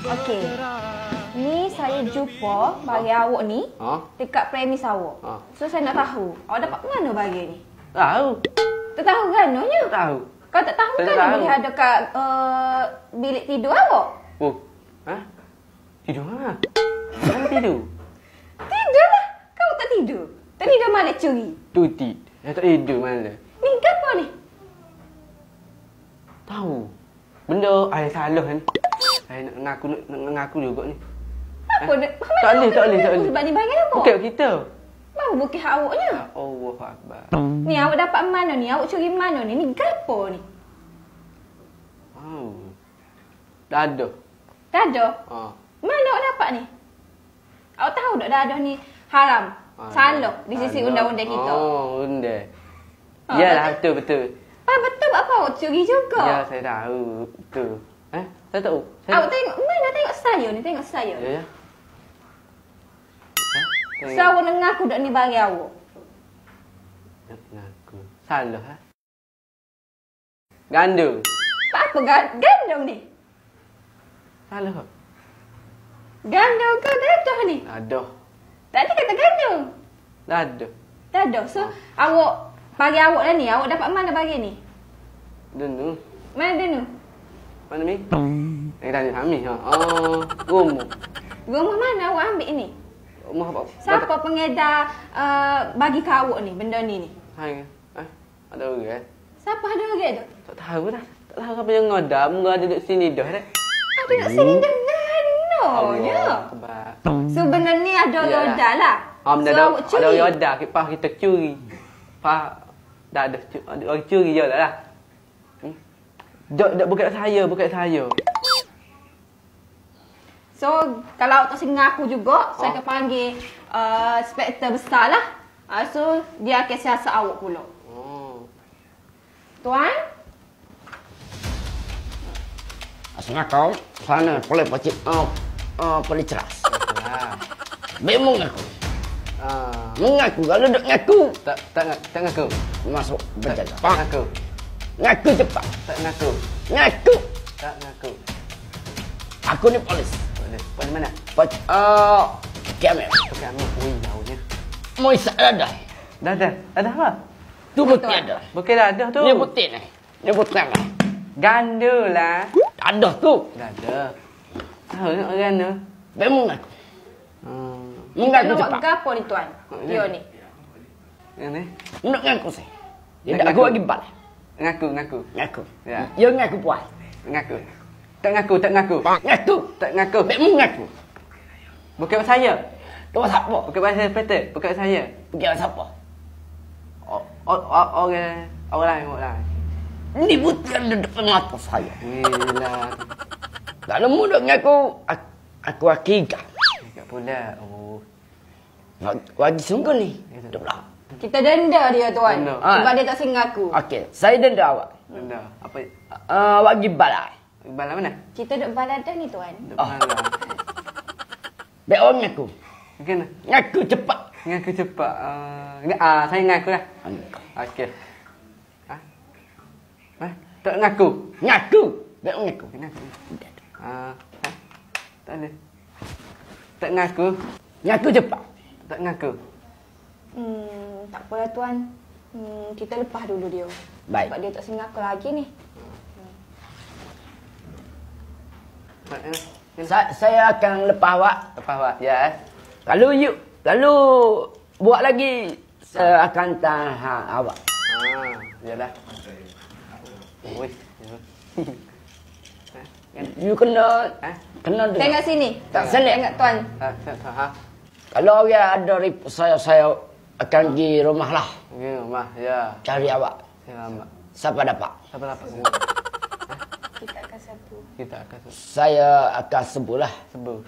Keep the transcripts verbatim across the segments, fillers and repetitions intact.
Okey. Ni saya jumpa bagi ha? awak ni ha? dekat premis awak. Ha? So saya nak tahu, awak dapat mana bagi ni? Tahu. Tak tahu gananya? Tak tahu. Kau tak tahu kan boleh ada kat uh, bilik tidur awak? Oh. Ha? Tidur mana? Mana tidur? Tidur lah. Kau tak tidur. Tak tidur mana curi? Tuti. Saya tak tidur mana. Ni apa ni? Tahu. Benda saya salah ni. Saya nak ngaku nak ngaku juga ni. Apa eh? Tak boleh, tak boleh, tak boleh. Sebab ni bagi apa? Bukit kita. Baru bukit hak awaknya. Ya Allah Akbar. Ni awak dapat mana ni? Awak curi mana ni? Ni gapo ni? Oh. Dadah. Dadah? Ha. Mana awak dapat ni? Awak tahu tak dadah ni haram? Ha, salah di sisi undang-undang kita. Oh, undang. Ha, Yalah, betul betul. Ah, betul apa awak curi juga? Ya, saya tahu. Betul. Eh, saya tahu. Saya Awak tengok mana tengok saya ni, tengok saya. Ya, ya. Eh, so awak nak ngaku dak ni bagi awak? Nak ngaku. Salah ha? Gandung. Apa gandung ni? Salah. Gandung ke dadah ni? Dadah. Tadi kata gandung. Dadah. Dadah. So awak bagi awak lah ni, awak dapat mana bagi ni? Dunu. Mana dunu? Mana mi? Eh, tanya kami ha. Oh, rumah. Rumah mana awak ambil ni? Rumah apa? Siapa pengedar uh, bagi ke awak ni, benda ni ni? Hai. Eh, ada orang eh? Siapa ada orang tu? Tak tahu dah. Tak tahu apa yang ngodam, ngod duduk sini dah dah. Ada duduk sini dah ganonya. Sebenarnya ada roda lah. Ah, benda so, ada ada roda, kita kita curi. Pak dah ada orang curi je lah. Hmm. Dak dak bukan saya, bukan saya. So, kalau awak tak ngaku juga, oh. saya akan panggil uh, inspektor besar lah. Uh, so, dia akan siasat awak pula. Oh. Tuan? Asal kau sana boleh pacik oh, oh boleh ceras. Ah. Memang aku. Ah. Mengaku kalau tak ngaku. Tak tak tak ngaku. Masuk berjaga. Tak ngaku. Ngaku cepat. Tak ngaku. Ngaku. Tak ngaku. Aku ni polis. Polis. Polis mana? Polis. Oh, Kemet. Kemet. Ui, jauhnya. Mau isak dadah. Dadah. Dadah apa? Tu putih ada. Bukan dadah tu. Ni putih ni. Ni putih ni. Ganda lah. Dadah tu. Dadah. Tahu nak ganda. Memang aku. Hmm. Mengaku cepat. Gapo ni tuan? Dia ni. Yang ni? Nak ngaku saya. Dia aku bagi bal. Ngaku, ngaku. Ngaku. Ya. Ya ngaku puas. Ngaku. Tak ngaku, tak ngaku. Ngaku. Tak ngaku. Memang ngaku. Bukan saya. Tu siapa? Bukan pasal petek, bukan saya. Bukan siapa? Oh, oh, oh, orang orang lain, orang lain. Ni bukan di depan mata saya. Gila. Kalau mudah ngaku, aku, aku hakika. Tak pula. Oh. Wajib sungguh ni. Duduk belah. Kita denda dia tuan. Denda. Sebab dia tak ngaku. Okey, saya denda awak. Denda. Apa? Uh, wajib balai. Bala mana? Kita duduk balada ni tuan. Duk bala. Baik orang ngaku. Gimana? Ngaku cepat. Ngaku cepat. Uh, ah, saya ngaku lah. Okey. Ah. Ah, tak ngaku. Ngaku. Baik orang ngaku. Ngaku. Ah, tak ada. Tak ngaku. Ngaku cepat. Tak ngaku. Hmm, tak apalah tuan. Hmm, kita lepas dulu dia. Baik. Sebab dia tak ngaku lagi ni. Sa saya akan lepas awak. Lepas awak, ya. Kalau you, kalau buat lagi, saya akan tahan awak. Ah, yalah. Wih. You kena, Ha? kena dengar. Tengok sini. Tak selit. Tengok tuan. Ha, ha. Kalau orang ada report saya, saya akan pergi rumah lah. Ya, mah, ya. Cari awak. Selamat. Siapa dapat? Siapa dapat? Kita akan sapu. Kita akan Saya akan sembuh lah. sembuh.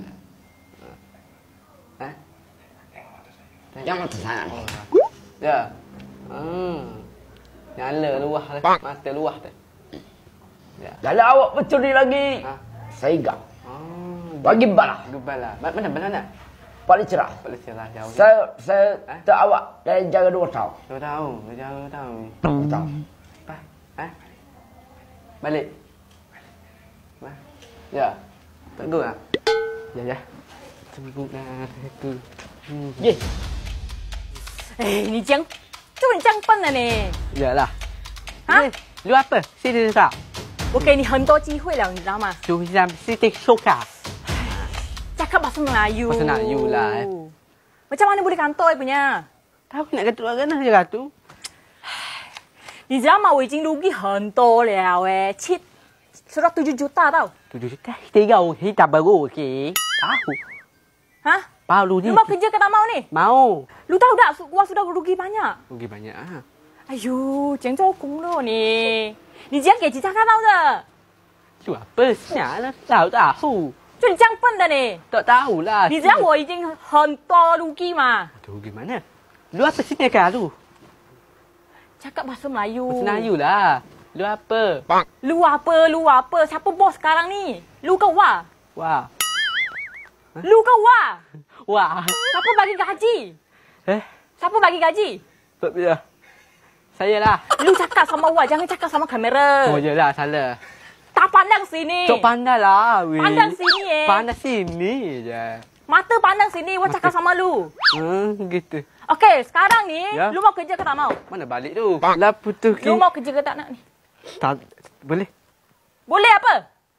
Ha? Jangan mata sangat. Ya. Hmm. Nyala luah dah. Mata luah dah. Ya. Kalau awak bercuri lagi, Ha? saya gam. Oh, Bagi balah. gebala. Mana mana nak? Paling cerah. Boleh cerah jauh. Saya saya Ha? tak awak dari jaga dua tahun. Dua tahun, jauh dua tahun. Dua tahun. Apa? Ha? Balik. Ha? Ya. Tak go ah. Ya ya. Sempurna aku. Hmm. Ye. 哎，你讲，就你这样笨的呢？ Yalah. 啊 Eh, lu apa? Sini tak? 我给你很多机会了，你知道吗？ Tu Hizam Siti Soka. Cakap bahasa Melayu. Bahasa Melayu lah, eh. Macam mana boleh kantor punya? Tahu nak kata orang mana je lah tu. 你知道吗？我已经 rugi 很多了哎，七 sudah tujuh juta tau. Tujuh juta. Tiga kita baru okey. Tahu. Hah? Baru ni. Lu mau kerja ke tak mau ni? Mau. Lu tahu tak, gua sudah rugi banyak. Rugi banyak ah. 哎呦，讲做工了你，你这样给其他看到的， Tu apa? Siap lah. Tahu tahu. 就你这样笨的你， Tak tahu lah. 你知道我已经很多 rugi 吗？ Tu rugi mana? Lu apa sini kan lu? Cakap bahasa Melayu. Bahasa Melayu lah. Lu apa? Lu apa? Lu apa? Siapa bos sekarang ni? Lu ke Wah? Wah. Lu ke Wah? Wah. Siapa bagi gaji? Eh? Siapa bagi gaji? Tak bila. Saya lah. Lu cakap sama Wah, jangan cakap sama kamera. Oh je lah, salah. Tak pandang sini. Tok pandai lah. Weh. Pandang sini eh. Pandai sini je. Mata pandang sini, Wah cakap sama lu. Hmm, gitu. Okey, sekarang ni, Ya. lu mau kerja ke tak mau? Mana balik tu? Lah putus Lu mau kerja ke tak nak ni? Tak, boleh. Boleh apa?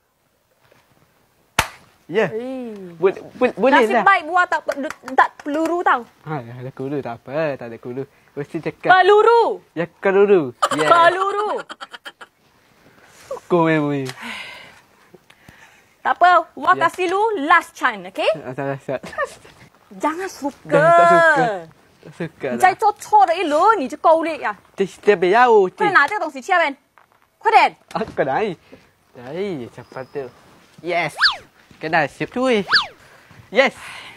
Ya. Eh. Boleh, boleh, boleh Nasib lah. baik buat tak, tak peluru tau. Ha, ada kulu tak apa. Tak ada kulu. Mesti cakap. Peluru. Ya, kulu. Ya. Peluru. Kau memang. Tak apa, Wah Ya. kasih lu last chance, okey? Tak tak Jangan suka. Jangan tak suka. Tak suka 你再 lah. 做错了一轮，你就够力呀！ Kita beliau. 快点拿这个东西去那边，快点！ Aku dah. Dah, cepat tu. Yes. Kena siap tu. Yes.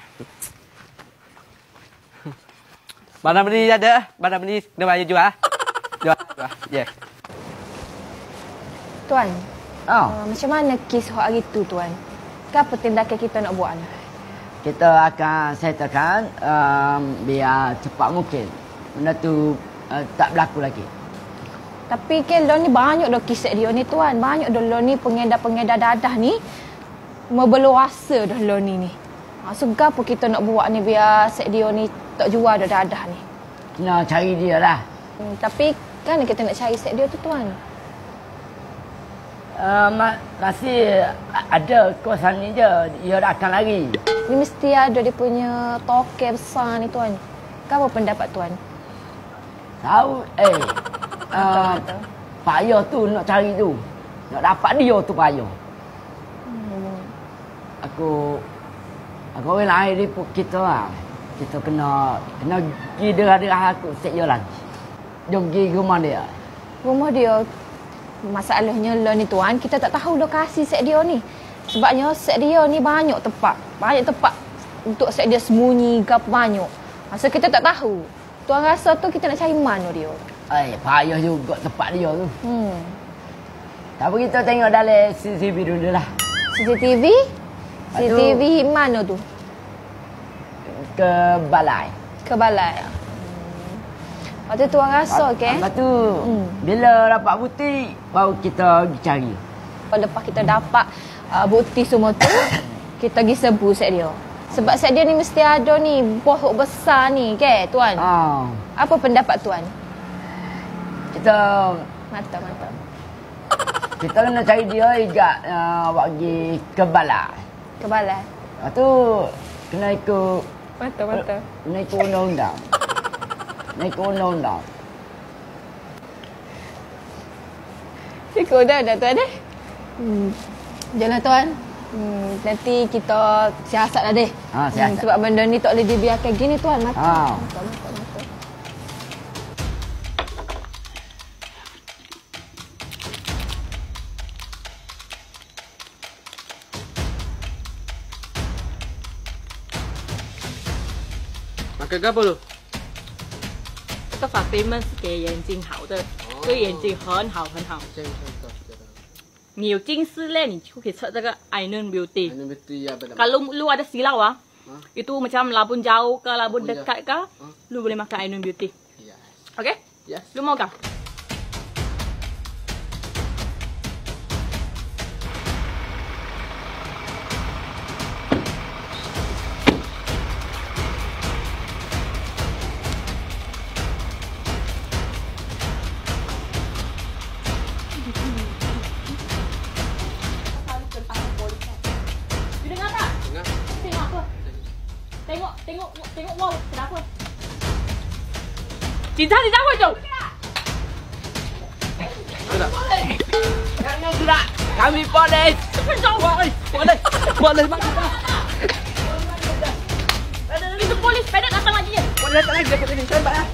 Mana beli ada? Mana beli kena bayar jual. Jual. Jual. Yes. Tuan, Oh, uh, macam mana kes hari tu tuan? Apa tindakan kita nak buat ni? kita akan settlekan um, biar cepat mungkin. Benda tu uh, tak berlaku lagi. Tapi kan lo ni banyak dah kisah dia ni tuan. Banyak dah lo ni pengedar-pengedar dadah ni. Berbeluasa dah lo ni ni. Ha, so apa kita nak buat ni biar set dia ni tak jual dah dadah ni. Kena cari dia lah. Hmm, tapi kan kita nak cari set dia tu tuan. Uh, ma- masih ada kawasan ni je. Dia dah akan lari. Ni mesti ada dia punya toke besar ni tuan. Apa pendapat tuan? Tahu eh. Uh, Betul-betul. payah tu nak cari tu. Nak dapat dia tu payah. Hmm. Aku aku orang lain ni pun kita lah. Kita kena kena pergi derah-derah aku set dia lagi. Jom pergi rumah dia. Rumah dia, masalahnya lo ni tuan, kita tak tahu lokasi set dia ni. Sebabnya set dia ni banyak tempat. Banyak tempat untuk set dia sembunyi ke apa banyak. Masa kita tak tahu. Tuan rasa tu kita nak cari mana dia. Eh, payah juga tempat dia tu. Hmm. Tak apa kita tengok dalam C C T V dulu lah. C C T V? C C T V mana tu? Ke balai. Ke balai. Hmm. Lepas tu tuan rasa ke? Lepas tu, Hmm. bila dapat bukti, baru kita pergi cari. Lepas kita dapat uh, bukti semua tu, kita pergi serbu set dia. Sebab set dia ni mesti ada ni, bos besar ni ke tuan? Ah, Apa pendapat tuan? kita Mantap, mantap. kita kena cari dia juga uh, pergi ke balai. Ke balai. Lepas tu, kena ikut, Mantap, mantap. kena ikut undang-undang. Kena ikut undang-undang. Ikut dah dah tuan eh. Hmm. Janganlah tuan. Hmm, nanti kita siasat lah deh. Ha, siasat. Hmm, sebab benda ni tak boleh dibiarkan gini tuan. Mantap. Ha. Mantap, mantap, mantap. Makan apa lu? 这个法杯们是给眼睛好的，对眼睛很好很好。你有近视嘞，你就可以测这个 Iron Beauty. Ini betul ya benar. Kalau lu ada silau ah, Hah? itu macam labun jauh ke labun Labun dekat ke, Hah? lu boleh makan Iron Beauty. Ya. Okay? Yes. Lu mau kah? tengok tengok wall. Kenapa? Cinta di dalam tu. Jangan gerak. Kami polis. Polis. Polis. Polis mana? Itu polis. Pedek datang lagi je. Polis datang lagi. Dekat sini. Saya lah.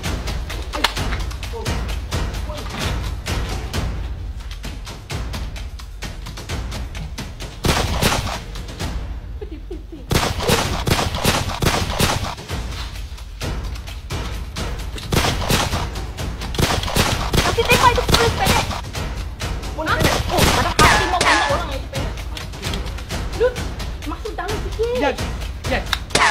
Kasih tembak itu polis pedek. Polis pedek. Oh, ada hati mau tembak orang lagi pedek. Lut, masuk dalam sikit. Yes. Yes.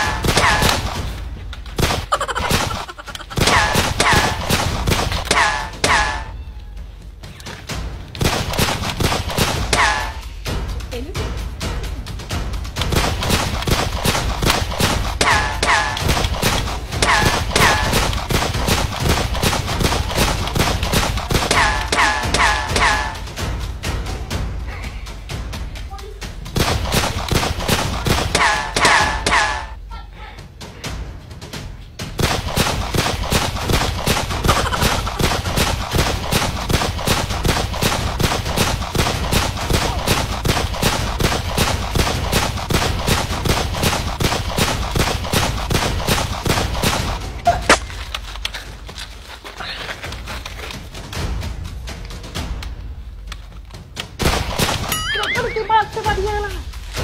Tembak, tembak dia lah.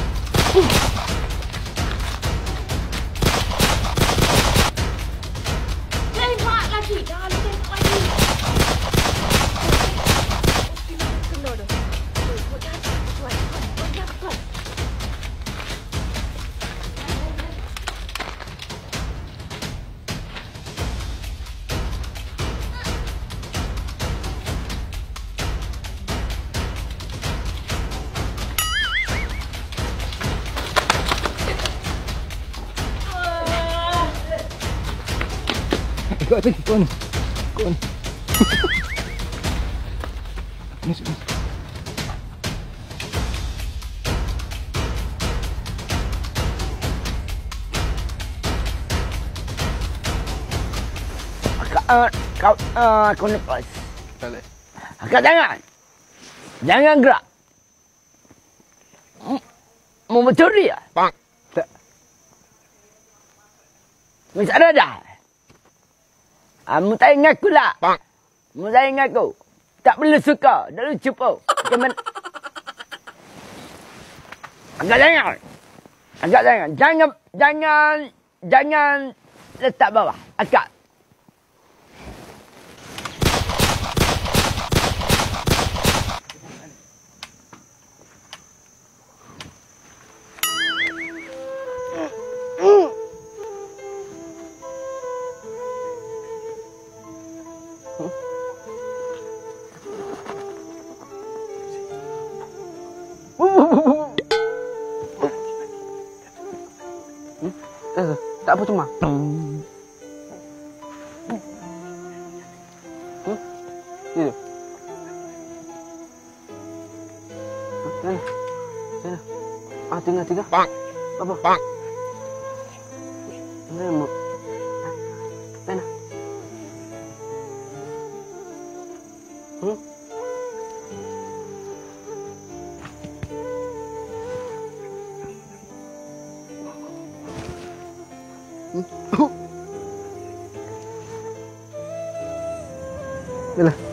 Tembak lagi. Jangan tembak lagi. Kena dah. Buat jahat. Buat jahat. Buat jahat. Kau pergi kon. Kon. Ni sini. Kau kau ah kau ni polis. Balik. Akak jangan. Jangan gerak. Mau mencuri ya? Bang. Tak. Mesti ada dah. Ah, mu tak ingat aku lah. Bang. Mu tak ingat aku. Tak perlu suka. Tak lucu pun. Cuman. Agak jangan. Agak jangan. Jangan. Jangan. Jangan letak bawah. Agak. Eh, tak apa cuma. Hmm. Itu. Sana. Sana. Ah, tinggal tinggal. Bang. Apa? Bang. Sana. Sana. Hmm? Yalah.